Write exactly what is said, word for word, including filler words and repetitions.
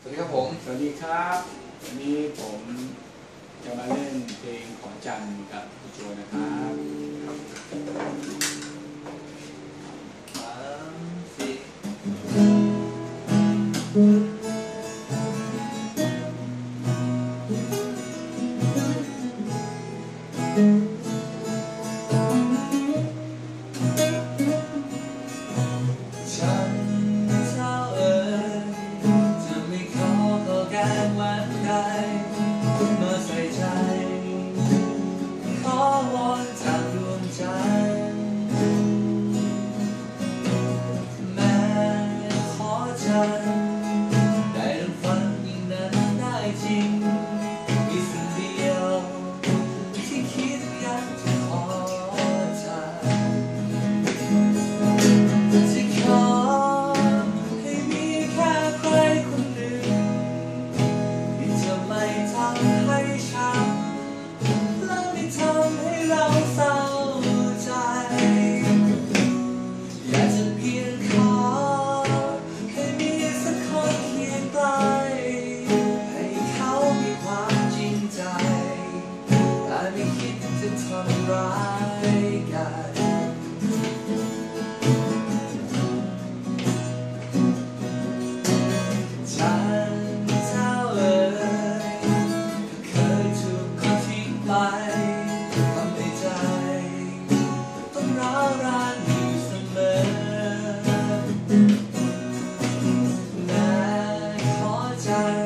สวัสดีครับผมสวัสดีครับวันนี้ผมจะมาเล่นเพลงขอจันทร์กับพี่โจนะครับสามสี่ฉันเท่าเอ่ยจะไม่ขอขอการวันใดมาใส่ใจขอวอนจากดวงใจแม้ขอจันทร์ได้ดังฝันยิ่งนั้นได้จริงมีสิ่งเดียวที่คิดอยากจะขอจันทร์จะขอให้มีแค่ใครคนหนึ่งที่จะไม่ทำให้ช้ำและไม่ทำให้เราเศร้าใจอยากจะเพียงขอให้มีสักคนเคียงใกล้ให้เขามีความจริงใจแต่ไม่คิดจะทำร้ายกันฉันเท่าเอ่ยเคยถูกเขาทิ้งไปทำให้ใจต้องร้าวรานอยู่เสมอแม้ขอใจ